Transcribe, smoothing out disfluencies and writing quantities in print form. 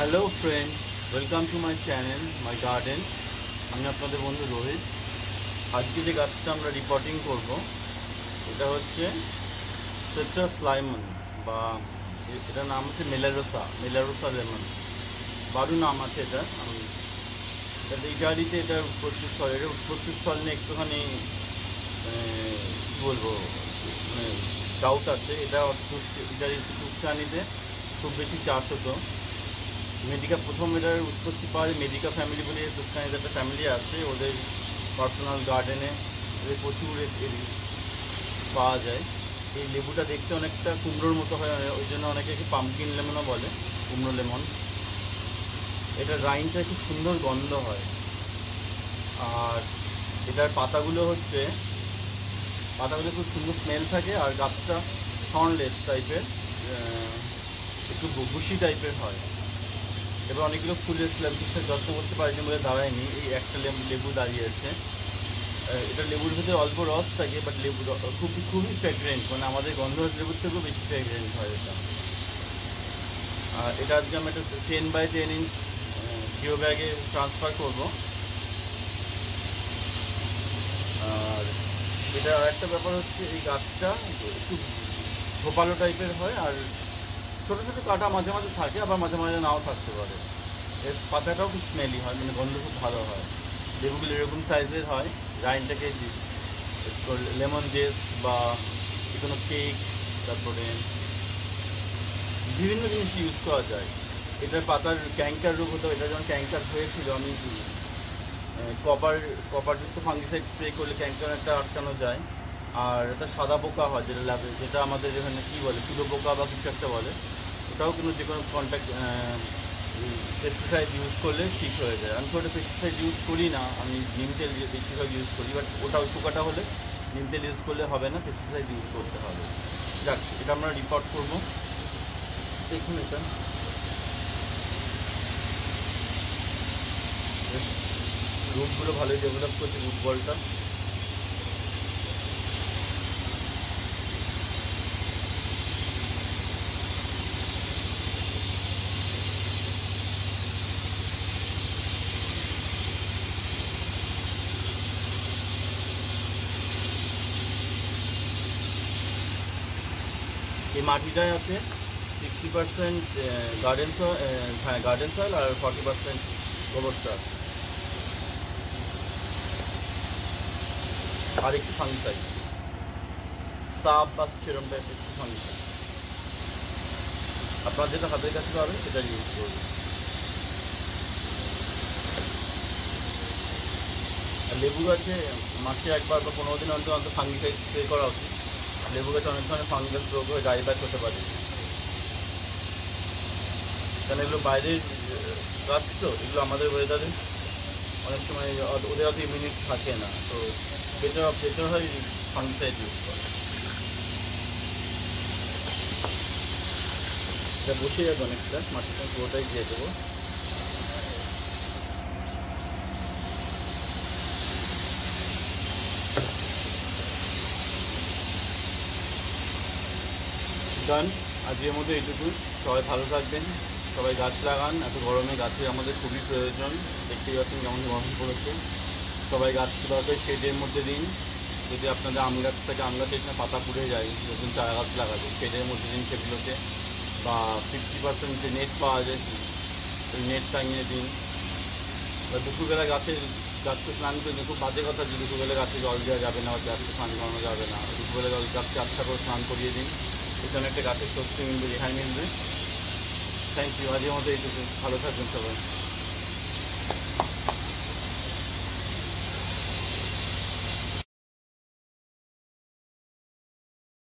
Hello friends, welcome to my channel my garden. আমি আপনাদের বন্ধু রোহিত। আজকে যে গাছটা আমরা রিপোর্টিং করব এটা হচ্ছে সিট্রাস লাইমন, বা এটার নাম হচ্ছে মিলেরোসা লেমন, বারু নাম আছে এটা। এটা ইটালিতে এটার উৎপত্তিস্থল, এটার উৎপত্তিস্থল নিয়ে একটুখানি কী বলবো, মানে ডাউট আছে। এটা ইটালির টুস্কানিতে খুব বেশি চাষ হতো। প্রথম এটার উৎপত্তি পাওয়া যায় মেডিকা ফ্যামিলি বলে টুস্কানিতে একটা ফ্যামিলি আছে, ওদের পার্সোনাল গার্ডেনে ওদের প্রচুর পাওয়া যায়। এই লেবুটা দেখতে অনেকটা কুমড়োর মতো হয়, ওই জন্য অনেকে পাম্পকিন লেমনও বলে, কুমড়ো লেমন। এটার রাইনটা খুব সুন্দর গন্ধ হয়। আর এটার পাতাগুলো খুব সুন্দর স্মেল থাকে। আর গাছটা থর্নলেস টাইপের, একটু বুশি টাইপের হয়। এবার অনেকগুলো ফুল এসেছিলাম, ঠিকঠাক যত্ন করতে পারিনি বলে দাঁড়ায়নি। এই একটা লেবু দাঁড়িয়েছে। এটা লেবুর ভিতরে অল্প রস থাকে, বাট লেবু খুবই ফ্রেগরেন্ট, মানে আমাদের গন্ধরাজ লেবুর থেকেও বেশি ফ্রেগরেন্ট হয় এটা। আর এটা আজকে আমি একটা 10x10 ইঞ্চ জিও ব্যাগে ট্রান্সফার করব। আর এটা একটা ব্যাপার হচ্ছে, এই গাছটা একটু ঝোপালো টাইপের হয়, আর ছোটো ছোটো কাটা মাঝে মাঝে থাকে, আবার মাঝে মাঝে নাও থাকতে পারে। এর পাতাটাও খুব স্মেলি হয়, মানে গন্ধ খুব ভালো হয়। লেবুগুলো এরকম সাইজের হয়। রাইনটাকে লেমন জেস্ট বা যে কোনো কেক, তারপরে বিভিন্ন জিনিস ইউজ করা যায়। এটার পাতার ক্যাঙ্কার রোগ হতো, এটা যখন ক্যাঙ্কার হয়েছিল আমি কপারযুক্ত ফাঙ্গিসাইড স্প্রে করলে ক্যাঙ্কারটা আটকানো যায়। আর এটা সাদা পোকা হয়, যেটা আমাদের এখানে কী বলে, তুলো পোকা বা কিছু একটা বলে, ওটাও কিন্তু যে কোনো পেস্টিসাইড ইউজ করলে ঠিক হয়ে যায়। আমি তো ওটা পেস্টিসাইড ইউজ করি না, আমি নিম তেল বেশিরভাগ ইউজ করি। বাট ওটা ওই পোকাটা হলে নিম তেল ইউজ করলে হবে না, পেস্টিসাইড ইউজ করতে হবে। যাক, এটা আমরা রিপোর্ট করবো। দেখুন এটা রুটগুলো ভালোই ডেভেলপ করছে, রুট বলটা। এই মাটিটায় আছে 60% গার্ডেন সয়েল আর 40% গোবর সার, আর একটু ফাঙ্গিসাইড, সাপ বা সেরম টাইপের একটু ফাঙ্গিসাইড। আপনার যেটা হাতের কাছে পাবেন সেটা ইউজ করবেন। আর লেবু গাছে মাসে একবার বা 15 দিন অন্তর অন্তর ফাঙ্গিসাইড স্প্রে করা উচিত। লেবু গাছে অনেক ধরনের ফাঙ্গাস রোগ হয়ে ডাইব্যাক হতে পারে, কারণ এগুলো বাইরের গাছ, তো এগুলো আমাদের ওয়েদারে অনেক সময় ওদের অত ইমিউনিটি থাকে না, তো বেটার হয় ফাঙ্গিসাইড ইউজ করা। এটা বসে যাবে অনেকটা, মাটিটা পুরোটাই দিয়ে দেবো। গান আজকের মধ্যে এইটুকু। সবাই ভালো থাকবেন, সবাই গাছ লাগান। এত গরমে গাছের আমাদের খুবই প্রয়োজন। দেখতেই পাচ্ছেন কেমন গরম পড়েছে। সবাই গাছ দরকার শেডের মধ্যে দিন। যদি আপনাদের আম গাছ থাকে, আম গাছে এখানে পাতা পুড়ে যায়, নতুন চারা গাছ লাগাবে, শেডের মধ্যে দিন সেগুলোকে। বা 50% যে নেট পাওয়া যায়, ওই নেট টাঙিয়ে দিন। বা দুপুরবেলা গাছকে স্নান করে দিন। খুব বাজে কথা যে দুপুরবেলা গাছে জল দেওয়া যাবে না, বা গাছকে স্নান করানো যাবে না। দুপুরবেলা গাছকে আচ্ছা করে স্নান করিয়ে দিন, এখানে একটা গাছের শক্তি মিলবে, রেহাই মিলবে। Thank you. আজকের মতো এইটুকু। ভালো থাকবেন সবাই।